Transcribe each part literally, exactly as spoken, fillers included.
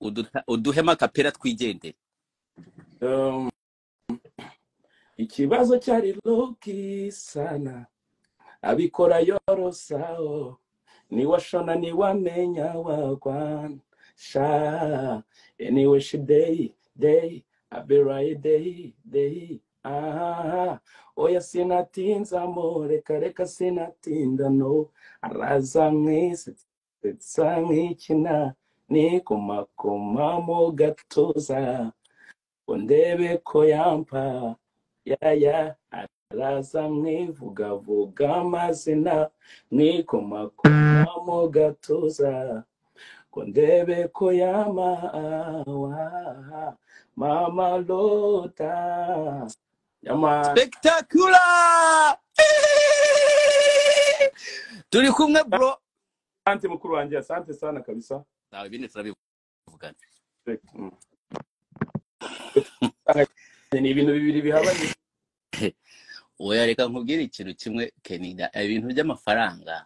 uduhema kapera twigendere. Um, ikibazo cyari loki sana abikora yorosao ni washona ni wamenya wagwan sha anyway she day day I be right day day ah oya sinatinza more kareka sinatinda no araza mwese tsamikina ni kumakoma mo gatoza ondebe ko yampa ya ya araza mwivuga vuga amazina ni kumakoma mo gatoza ondebe ko yama wa mama lota yama spectacular. Turi kumwe bro. Asante mukuru wanjye, asante sana kabisa. Nawe bine turabivugana. Ni ibintu bibiri bihabanye. Oya reka nkubwire ikintu kimwe Kenida, ibintu by'amafaranga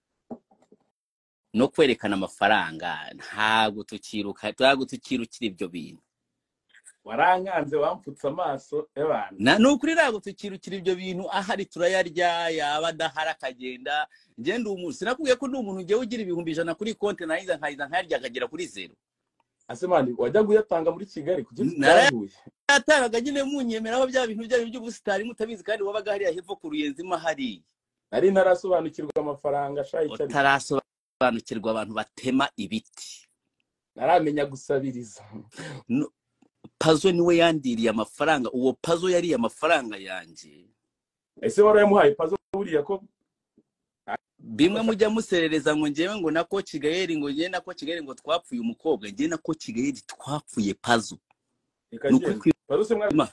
no kwerekana amafaranga ntago tukiruka twago tukirukira ibyo bintu. Warankanze wampfutse amaso y'abantu. Na nukuri rago tukirukira ibyo bintu ahari turayarya yaba dahara kagenda. Ngende umunsi nakubwiye ko ndi umuntu ngiye ugira ibihumbi ijana kuri konti nayiza nkayiza nkarya akagera kuri zero. Asemani wajya guyatanga muri Kigali kugeza cyahuye. Nataraga nyine munyemeraho bya bintu bya by'ubusitari mutabizi kandi wabaga hari hepfo ku Ruyenzi mahari. Ari narasobanukirwa amafaranga shayi cyari. Tarasobanukirwa abantu batema ibiti. Naramenya gusabiriza. No, Pazo niwe yandiriye amafaranga, uwo Pazo yari amafaranga yanje. Ese warayamuhaye Pazo buriya ko bimwe mujya muserereza ngo ngewe ngo nako Kigayeri ngo ngiye nako Kigayeri ngo twapfuye umukobwa ngiye nako Kigayeri twapfuye Pazo. Pazo se mwa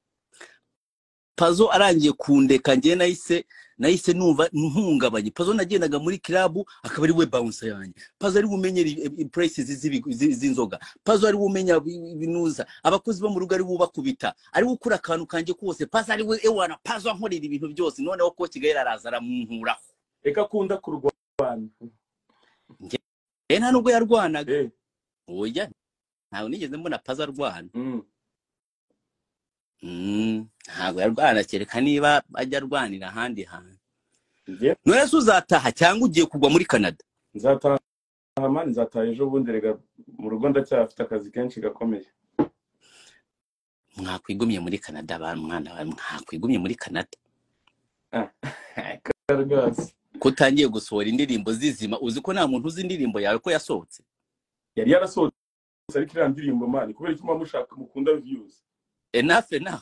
Pazo arangiye kundeka ngiye nahise nahise numva ntungabanye. Pazo nagendaga muri club akaba ari we bouncer yanjye. Pazo ari bumenyera prices z'inzoga. Pazo ari bumenya binuza abakozi bo mu rugo ari bubakubita ari gukura akantu kanje kose. Pazo ari we ewana Pazo ankorera ibintu byose noneho ko Kigayeri araza aramunkuraho. Eka kunda kurwana. Nge nta nubwo yarwanaga. Oya ntawe nigeze mbona Pazo arwana. Mm. Mm, ntago yarwana kereka niba ajya arwanira ahandi hantu. Nge none uzataha cyangwa ugiye kugwa muri Canada? Nzataha mani nzataha ejo bundi rega mu rugo ndacyafite akazi kenshi gakomeye. Mwakwigumye muri Canada abantu mwana wa mwakwigumye muri Canada. Ah. Kargas. Kutangiye gusohora indirimbo zizima uzi ko nta muntu uzi indirimbo yawe ko yasohotse. Yari yarasohotse ariko iriya ndirimbo mani kubera icyo mushaka mukunda views. Enough enough.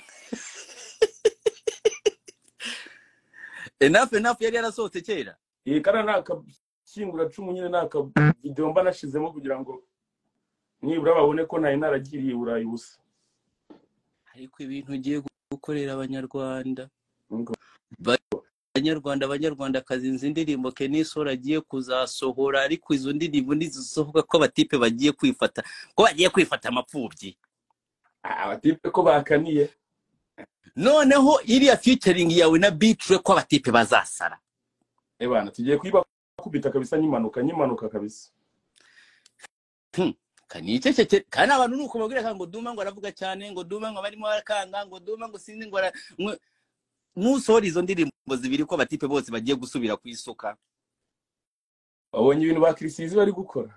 Enough enough yari yarasohotse kera. Eh kana naka kingura cumu nyine naka video mba nashizemo kugira ngo nibura babone ko nayi naragiriye Burayi busa. Ariko ibintu ugiye gukorera abanyarwanda. Ngo Abanyarwanda abanyarwanda kazinze indirimbo Kennysol agiye kuzasohora ariko izo ndirimbo nizisohoka ko batipe bagiye kwifata ko bagiye kwifata amapfubyi. Abatipe ko bakaniye. Noneho iriya featuring yawe na Bitre ko abatipe bazasara. Eh bana tugiye kwiba kubita kabisa nyimanuka nyimanuka kabisa. Hmm. Kanice cece kana abantu nuko babwira ngo Duma ngo aravuga cyane ngo Duma ngo barimo barakanga ngo Duma ngo sinzi ngo nusori izo ndirimbo zibiri ko batipe bose bagiye gusubira ku isuka. Abonye ibintu ba Krisizi bari gukora.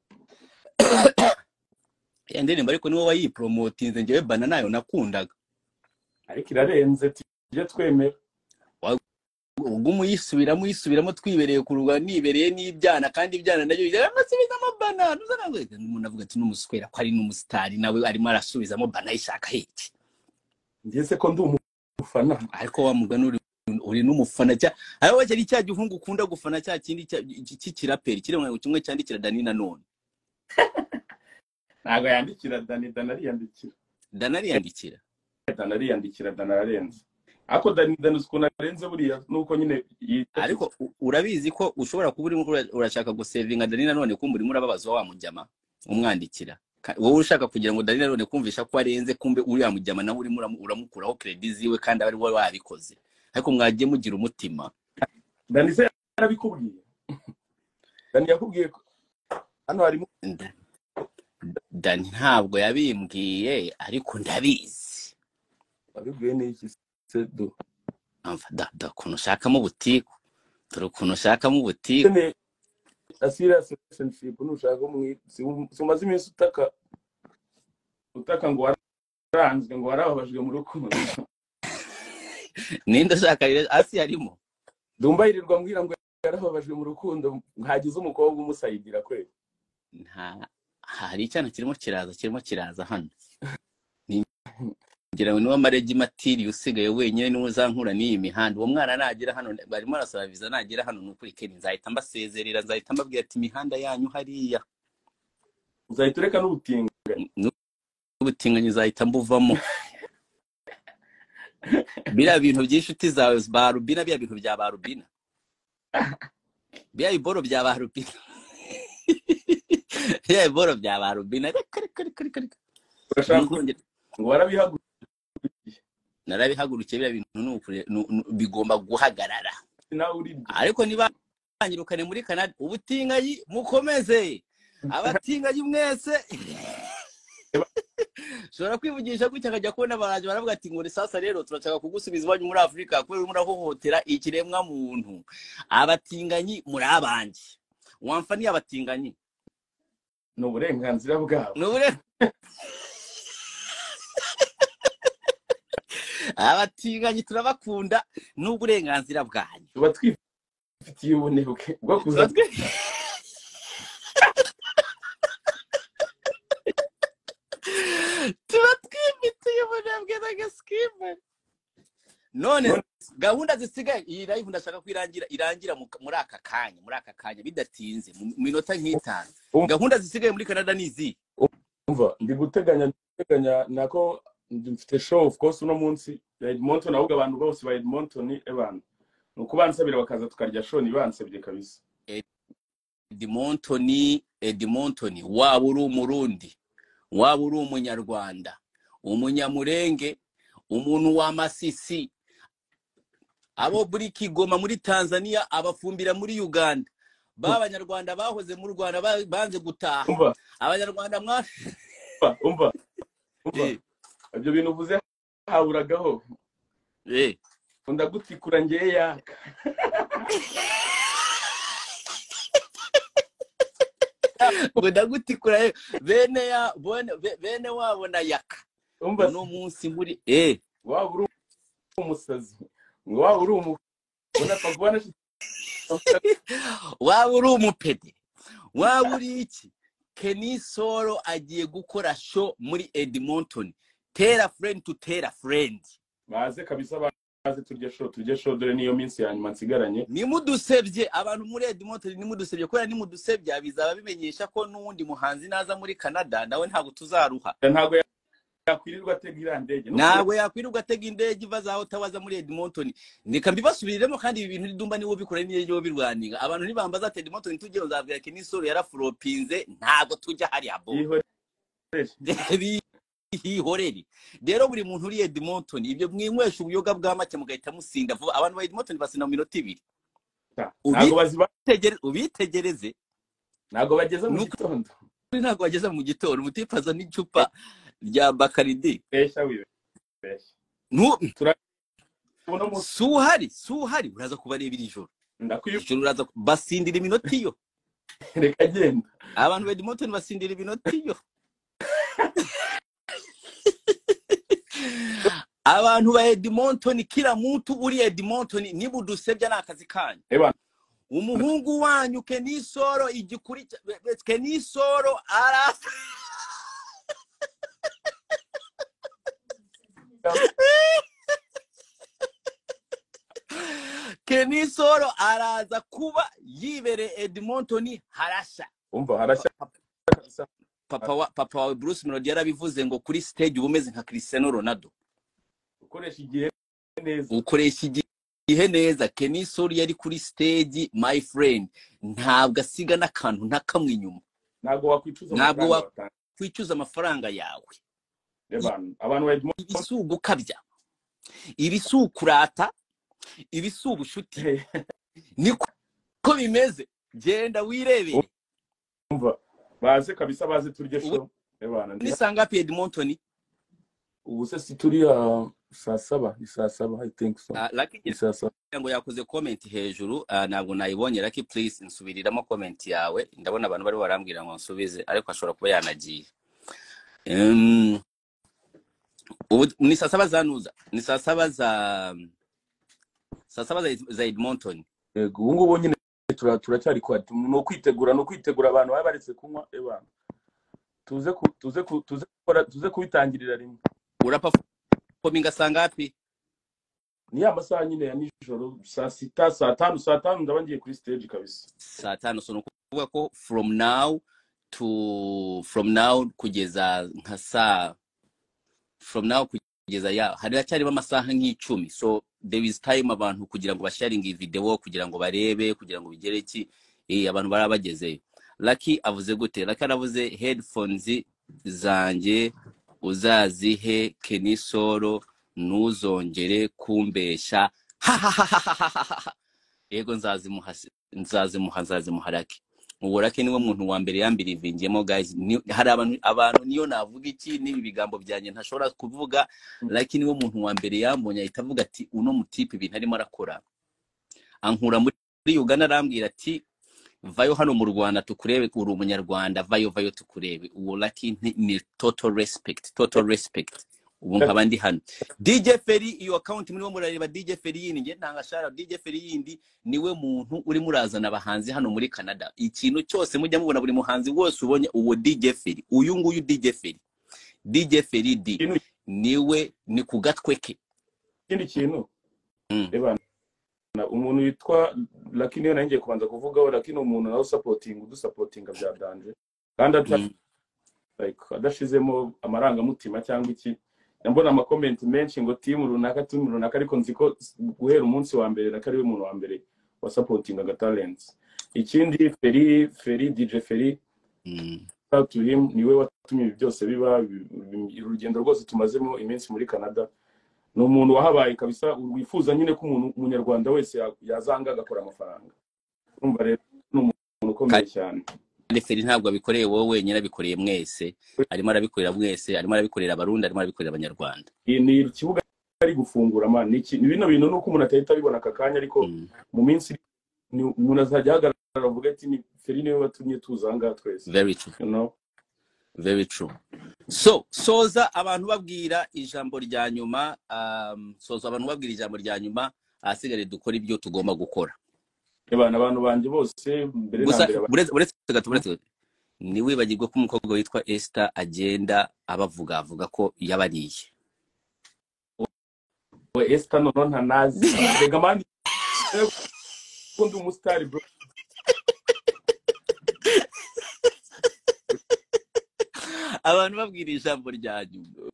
Ya ndirimbo ariko niwo wayipromotinze ngewe bana nayo nakundaga. Ariko irarenze tuje twemera. Ubwo muyisubiramo yisubiramo twibereye ku ruga nibereye n'ibyana kandi ibyana nayo yamasubizamo bana nuzanangwe umuntu avuga ati n'umuswera ko ari n'umustar nawe arimo arasubizamo bana ishaka hiki. Ngeze ko ndi umufana ariko wa mugani uri uri n'umufana cya ayo cyari cya gihungu ukunda gufana cya kindi cy'ikiraperi kire mu kimwe cyandikira Dani na none. Nago yandikira Dani Dani yandikira. Dani yandikira. Dani yandikira Dani arenze. Ako Dani Dani uko narenze buriya nuko nyine ariko urabizi ko ushobora kuba uri urashaka gusevinga Dani na none kumbura muri ababazo wa mujyama umwandikira. Wowe ushaka kugira ngo Dani na none kumvisha ko arenze kumbe uri ya mujyama nawe uri uramukuraho credit ziwe kandi ari wowe wabikoze. Ariko mwagiye mugira umutima. Dani se yarabikubwiye. Dani yakubwiye ko hano harimo Dani ntabwo yabimbwiye ariko ndabizi. Abibwiye n'iki se do? Amva da da kuno ushakamo butiku. Dore ukuntu ushakamo butiku. Ne a serious relationship nushaka umwe sumaze iminsi utaka utaka ngo waranzwe ngo warababajwe mu rukundo. Ninde ushaka asi yarimo? Dumbayirirwa mbwira ngo yarababajwe mu rukundo nkagize umukobwa umusayidira kweli. Nta hari icyana kirimo kiraza kirimo kiraza hano. Ngira ngo niwa maregi matiri usigaye wenyine ni uzankura ni mihanda. Uwo mwana nagira hano barimo arasaba visa nagira hano nukuri Keni nzahita mbasezerera nzahita mbabwira ati imihanda yanyu hariya. Uzahita ureka n'ubutinga. N'ubutinganyi nzahita mbuvamo. Bira bintu by'inshuti zawe ba Rubina bya bintu bya ba Rubina. Bya iboro bya ba Rubina. Ya iboro bya ba Rubina. Ngo warabihagurukiye. Narabihagurukiye bira bintu n'ukuri bigomba guhagarara. Ariko niba banyirukane muri Canada ubutingayi mukomeze. Abatingayi mwese. Shora kwivugisha gutya akajya kubona abaraje baravuga ati ngo sasa rero turashaka kugusubiza iwanyu muri Afrika kubera muri ahohotera ikiremwa muntu. Abatinganyi muri abanje. Wamfa ni abatinganyi. No burenganzira bwabo. No bure. Abatinganyi turabakunda n'uburenganzira bwanyu. Tuba twifitiye ubunebwe bwo kuza tuba twifitiye ubunebwe n'agaskime. None gahunda zisigaye iyi live ndashaka kwirangira irangira muri aka kanya muri aka kanya bidatinze mu minota nk'itanu. Gahunda zisigaye muri Canada nizi. Umva ndi guteganya guteganya nako mfite show of course uno munsi ya Edmonton ahubwo abantu bose ba Edmonton ebana nuko bansabira bakaza tukarya show ni bansabye kabisa. Edmonton Edmonton waba uri umurundi waba uri umunyarwanda umunyamurenge umuntu wa Masisi abo buri Kigoma muri Tanzania abafumbira muri Uganda b'abanyarwanda bahoze mu Rwanda banze gutaha abanyarwanda mwa umva umva ibyo bintu uvuze haburagaho eh ndagutikura ngeye yaka ngo ndagutikura bene ya bene wabona yaka umva no munsi muri eh waba uri umusazi ngo waba uri umu unapagwana waba uri umupede waba uri iki Kennysol agiye gukora show muri Edmonton. Tera friend to tera friend. Baze kabisa baze turye show turye show dore niyo minsi yanyuma nsigaranye. Nimudusebye abantu muri Edmonton nimudusebye kubera nimudusebye abizaba bimenyesha ko nundi muhanzi naza muri Canada nawe ntago tuzaruha. Ntago yakwirirwa atega irandege. Ntago yakwirirwa atega indege ivazaho tawaza muri Edmonton. Nika mbibasubiriremo kandi ibi bintu ndumba niwo bikora niyo birwaninga. Abantu nibambaza ati Edmonton tujye uzabwira Kennysol yaraflopinze ntago tujya hari abo. Ihoreri. Rero buri muntu uri Edmonton ibyo mwinywesha ubuyoga bwa make mugahita musinda vuba abantu ba Edmonton basina mu minota ibiri. Ntago bazibategereze ubitegereze. Ntago bageze mu gitondo. Ntago bageze mu gitondo mutipaza n'icupa rya Bakaridi. Besha wiwe. Besha. Nu turabona suhari suhari uraza kubarebira ijoro. Ndakwiye uraza basindira iminota iyo. Reka genda. Abantu ba Edmonton basindira iminota iyo. Abantu ba Edmonton kila muntu uri Edmonton nibudusebya nakazi kanyu. Eba umuhungu wanyu Kennysol igikuri Kennysol ara Kennysol araza kuba yibere Edmonton harasha. Umva harasha. Papa wa papa wa Bruce Melody yarabivuze ngo kuri stage ubumeze nka Cristiano Ronaldo. Ukoresha igihe neza. Ukoresha igihe neza. Kennysol yari kuri stage my friend ntabwo asiga nakantu ntakamwe inyuma. Ntabwo wakwicuza ntabwo wakwicuza amafaranga yawe. Abantu abantu ba Edmonton ibisugu kabya. Ibisukurata ibisubushuti. Niko bimeze. Genda wirebeye. Umva baze kabisa baze turye show. ebana ni sangapi Edmonton? ubu se situri ya saa saba ni saa saba I think so. Uh, Lucky ni saa saba ngo yakoze comment hejuru, uh, ntabwo nayibonye. Lucky please insubiriramo comment yawe, ndabona abantu bari barambwira ngo nsubize ariko ashobora kuba yanagiye. Um, ubu ni saa saba zanuza, ni saa saba za saa saba za, za Edmonton. yego ubu ngubu nyine tura turacyari kwa no kwitegura no kwitegura abantu baba baretse kunywa ebana tuze ku, tuze ku, tuze gukora tuze kubitangirira rimwe. Uraperforminga sangapi? Ni amasaha nyine ya nijoro saa sita saa tanu saa tanu ndaba ngiye kuri stage kabisa. Saa tanu, so nukuvuga ko from now to from now kugeza nka saa from now kugeza ya hari cyari amasaha nk'icumi, so there is time abantu kugira ngo basharing iyi video, kugira ngo barebe, kugira ngo bigere ki eh abantu barabageze. Lucky avuze gute? Lucky aravuze headphones zanjye uzazihe Kennysol ntuzongere kumbesha. Yego nzazimuha nzazimuha nzazimuha Lucky. Ubu Lucky niwe muntu wa mbere yambirivingiyemo guys. Hari abantu abantu niyo navuga iki nibi bigambo byanjye ntashobora kuvuga. Lucky niwe muntu wa mbere yambonye ahita avuga ati uno mutipe ibintu arimo arakora. Ankura muri Uganda arambwira ati vayo hano mu Rwanda tukurebe, uri umunyarwanda, vayo vayo tukurebe. Uwo Lucky ni total respect, total respect. Ubu nkabandi hano D J Ferry, iyo account muri wo murareba D J Ferry yindi nge ntangashara. D J Ferry yindi niwe muntu uri murazana abahanzi hano muri Canada. Ikintu cyose mujya mubona buri muhanzi wose ubonye uwo D J Ferry, uyu nguyu D J Ferry D J Ferry D niwe ni kugatweke. Ikindi kintu ebana umuntu witwa Lucky niyo nanjye kubanza kuvugaho. Lucky no umuntu nawe supporting udu supportinga bya danje kandi ata like adashizemo amaranga mutima cyangwa iki. Mbona ama comment menshi ngo team runaka team runaka ariko nziko guhera umunsi wa mbere nakari we muntu wa mbere wa supporting aga talents. Ikindi Ferry Ferry D J Ferry mm. to him niwe watumye byose biba urugendo rwose tumazemo iminsi muri Canada. No umuntu wahabaye kabisa wifuza nyine ko umuntu umunyarwanda wese yazanga agakora amafaranga. Urumva rero no umuntu ukomeye cyane. Ferry ntabwo abikoreye wowe wenyine, abikoreye mwese. Arimo arabikorera mwese, arimo arabikorera abarundi, arimo arabikorera abanyarwanda. Ni ikibuga ari gufungura man. Ni bino bintu nuko umuntu atahita abibona akakanya ariko mu minsi umuntu azajya hagarara avuga ati ni Ferry niwe watumye tuzanga twese. Very true, you know, very true. So soza abantu babwira ijambo rya nyuma, um soza abantu babwira ijambo rya nyuma, asigare dukora ibyo tugomba gukora. Ebana abantu banje bose mbere na mbere buretse buretse buretse ni wibagirwe ko umukobwa witwa Esther agenda abavuga avuga ko yabariye. We Esther no nta nazi rega mani kundi umustar bro. Abantu babwira ijambo rya nyuma.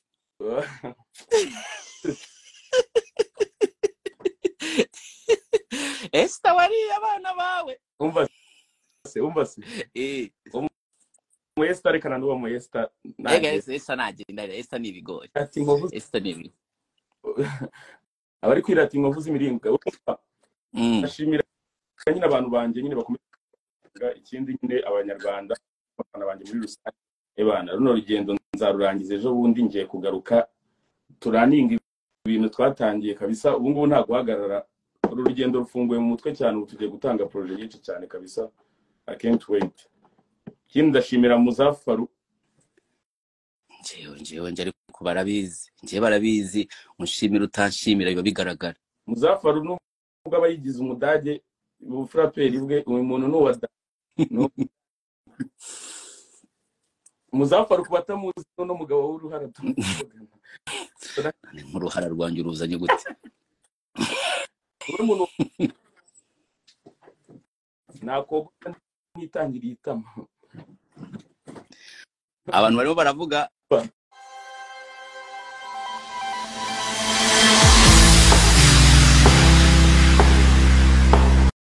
Esther wari abana bawe. Umva se umva se eh mu Esther reka nanduwa mu Esther nage Esther nagenda Esther ni bigori ati ngovu Esther ni abari kwirata inkovu z'imiringa. mm ashimira nyine abantu banje nyine bakomeza. Ikindi nyine abanyarwanda abana banje muri rusange ebana runo rugendo nzarurangiza ejo bundi ngiye kugaruka turaninga ibintu twatangiye kabisa. Ubu ngubu nta guhagarara, uru rugendo rufunguye mu mutwe cyane. Ubu tugiye gutanga project nyinshi cyane kabisa. I can't wait. Kindi ndashimira Muzafaru. Njewe njewe nje ariko barabizi, nje barabizi unshimira utanshimira biba bigaragara. Muzafaru nubwo abayigize umudage ubufraperi bwe uyu muntu no wada no Muzafaru kubatamuzi no mugabo w'uruhara tumugana. Mu ruhara rwanjye uruzanye gute? Umuntu nako nitangiriye itama. Abantu barimo baravuga